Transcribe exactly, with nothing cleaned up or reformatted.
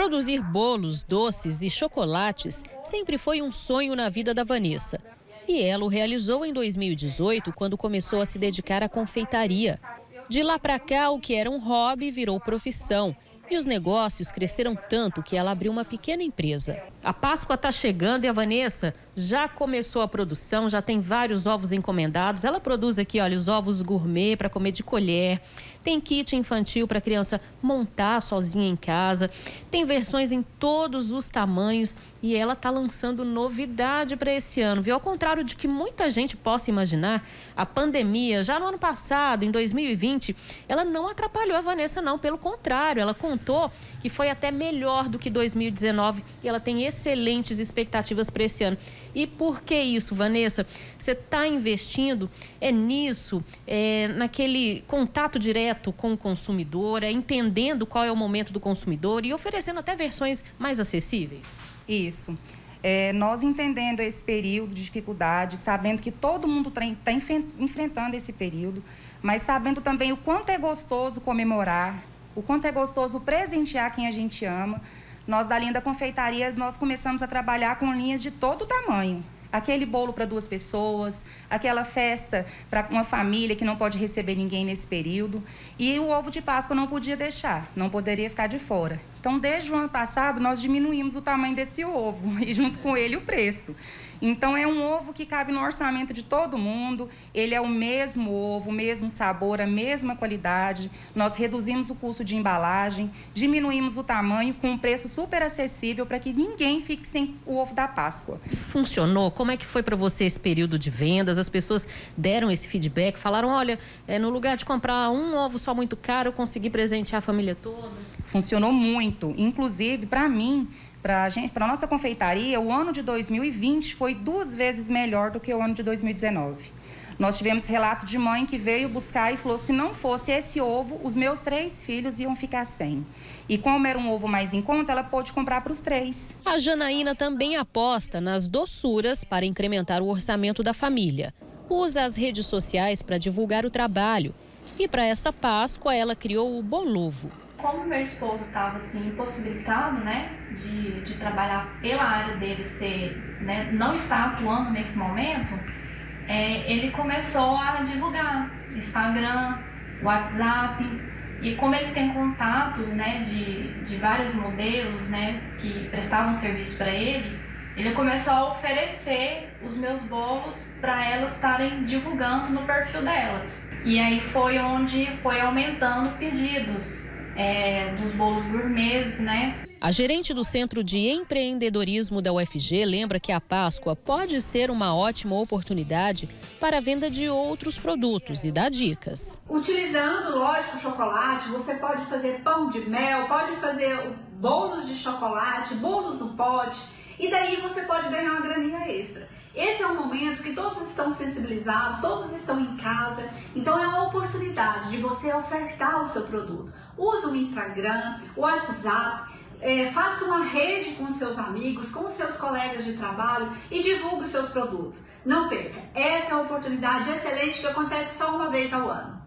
Produzir bolos, doces e chocolates sempre foi um sonho na vida da Vanessa. E ela o realizou em dois mil e dezoito, quando começou a se dedicar à confeitaria. De lá para cá, o que era um hobby virou profissão. E os negócios cresceram tanto que ela abriu uma pequena empresa. A Páscoa está chegando e a Vanessa já começou a produção, já tem vários ovos encomendados. Ela produz aqui, olha, os ovos gourmet para comer de colher. Tem kit infantil para a criança montar sozinha em casa. Tem versões em todos os tamanhos e ela está lançando novidade para esse ano, viu? Ao contrário de que muita gente possa imaginar, a pandemia, já no ano passado, em dois mil e vinte, ela não atrapalhou a Vanessa, não. Pelo contrário, ela contou que foi até melhor do que dois mil e dezenove e ela tem excelentes expectativas para esse ano. E por que isso, Vanessa? Você está investindo é nisso, é naquele contato direto com o consumidor, é entendendo qual é o momento do consumidor e oferecendo até versões mais acessíveis? Isso. É, nós entendendo esse período de dificuldade, sabendo que todo mundo está enfrentando esse período, mas sabendo também o quanto é gostoso comemorar, o quanto é gostoso presentear quem a gente ama. Nós, da linha da confeitaria, nós começamos a trabalhar com linhas de todo tamanho. Aquele bolo para duas pessoas, aquela festa para uma família que não pode receber ninguém nesse período. E o ovo de Páscoa não podia deixar, não poderia ficar de fora. Então, desde o ano passado, nós diminuímos o tamanho desse ovo e, junto com ele, o preço. Então, é um ovo que cabe no orçamento de todo mundo. Ele é o mesmo ovo, o mesmo sabor, a mesma qualidade. Nós reduzimos o custo de embalagem, diminuímos o tamanho com um preço super acessível para que ninguém fique sem o ovo da Páscoa. Funcionou? Como é que foi para você esse período de vendas? As pessoas deram esse feedback, falaram, olha, é, no lugar de comprar um ovo só muito caro, eu consegui presentear a família toda? Funcionou muito. Inclusive, para mim, para a nossa confeitaria, o ano de dois mil e vinte foi duas vezes melhor do que o ano de dois mil e dezenove. Nós tivemos relato de mãe que veio buscar e falou, se não fosse esse ovo, os meus três filhos iam ficar sem. E como era um ovo mais em conta, ela pôde comprar para os três. A Janaína também aposta nas doçuras para incrementar o orçamento da família. Usa as redes sociais para divulgar o trabalho. E para essa Páscoa, ela criou o Bolovo. Como meu esposo estava assim, impossibilitado, né, de, de trabalhar pela área dele, ser, né, não está atuando nesse momento, é, ele começou a divulgar Instagram, WhatsApp, e como ele tem contatos, né, de, de vários modelos, né, que prestavam serviço para ele, ele começou a oferecer os meus bolos para elas estarem divulgando no perfil delas. E aí foi onde foi aumentando pedidos. É, dos bolos gourmets, né? A gerente do Centro de Empreendedorismo da U F G lembra que a Páscoa pode ser uma ótima oportunidade para a venda de outros produtos e dá dicas. Utilizando, lógico, chocolate, você pode fazer pão de mel, pode fazer bolos de chocolate, bolos no pote, e daí você pode ganhar uma graninha extra. Esse é um momento que todos estão sensibilizados, todos estão em casa, então é uma oportunidade de você ofertar o seu produto. Use o Instagram, o WhatsApp, é, faça uma rede com seus amigos, com seus colegas de trabalho e divulgue os seus produtos. Não perca, essa é uma oportunidade excelente que acontece só uma vez ao ano.